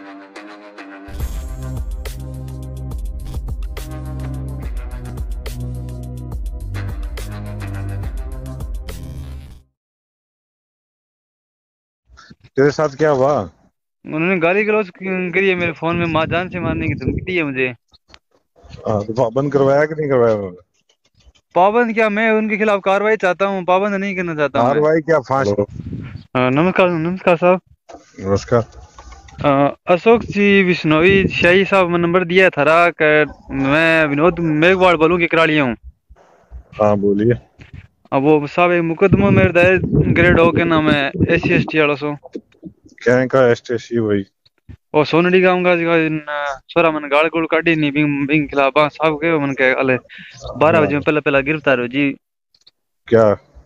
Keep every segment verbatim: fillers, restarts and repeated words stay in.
तेरे साथ क्या हुआ? उन्होंने गाली गलौज करी है मेरे फोन में, माँ जान से मारने की धमकी दी है मुझे। हाँ, तो पाबंद करवाया कि नहीं करवाया उन्होंने? पाबंद क्या, मैं उनके खिलाफ कार्रवाई चाहता हूँ, पाबंद नहीं करना चाहता हूँ मैं। कार्रवाई क्या, फांसी? अ, नमस्कार नमस्कार साहब। नमस्कार। अ, अशोक जी बिश्नोई शाही साहब ने नंबर दिया था रा कर, मैं विनोद मेघवाल बोलूँ कि कराड़िया हूँ। हाँ बोलिए। अब वो साहब एक मुकदमा मेरे दायर ग्रेड हो के नाम है, एस सी एस टी वालों सो। क्या का एसटीसी वही? वो सोनड़ी गांव का जो इन, अ, छोरा मन गाल गुल काटी नहीं बिंग बिंग खिलाफ बा साहब के मन के अले बारह हाँ। बजे में पहले पहला गिरफ्तार हो जी। क्या?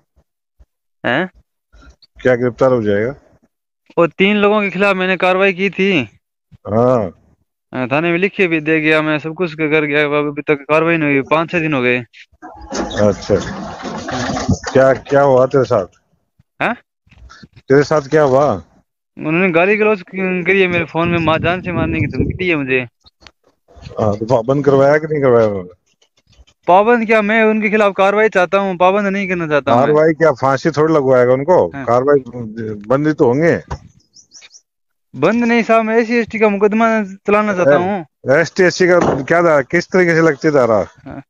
हैं? क्या गिरफ्तार हो जाएगा? वो तीन लोगों के खिलाफ मैंने कार्रवाई की थी। हाँ। अ, थाने में लिख के भी दे गया, मैं सब कुछ कर गया, अब अभी तक कार्रवाई नहीं हुई, पाँच छह दिन हो गए। अच्छा। हाँ। क्या क्या हुआ तेरे साथ? हाँ? तेरे साथ क्या हुआ? उन्होंने गाली गलौज करी है मेरे फोन में, माँ जान से मारने की धमकी दी है मुझे। हाँ, तो पाबंद करवाया कि नहीं करवाया उन्होंने? पाबंद क्या, मैं उनके खिलाफ कार्रवाई चाहता हूँ, पाबंद नहीं करना चाहता हूँ मैं। कार्रवाई क्या, फांसी थोड़ी लगवाएगा उनको? हाँ। कार्रवाई बंदी तो होंगे। बंद नहीं साहब, मैं एस सी एस टी का मुकदमा चलाना चाहता हूँ। एस टी एस सी का क्या धारा, किस तरीके से लगती है धारा? हाँ।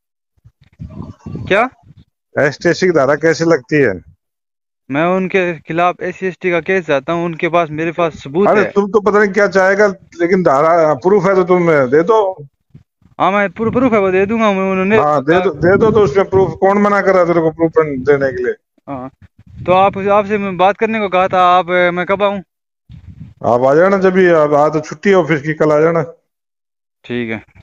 क्या? एस टी एस सी की धारा कैसे लगती है? मैं उनके खिलाफ एस सी एस टी का केस चाहता हूँ, उनके पास मेरे पास सबूत अरे है। तुम तो पता नहीं क्या चाहेगा, लेकिन धारा प्रूफ है तो तुम दे दो। हाँ मैं प्रूफ प्रूफ है वो दे दूंगा मैं, उन्होंने हाँ दे कहा। दो, दे दो तो उसमें प्रूफ कौन मना कर रहा है तेरे को प्रूफ देने के लिए? हाँ। तो आप आपसे मैं बात करने को कहा था, आप मैं कब आऊँ? आप आ जाना जब भी, आप आज तो छुट्टी है ऑफिस की, कल आ जाना। ठीक है।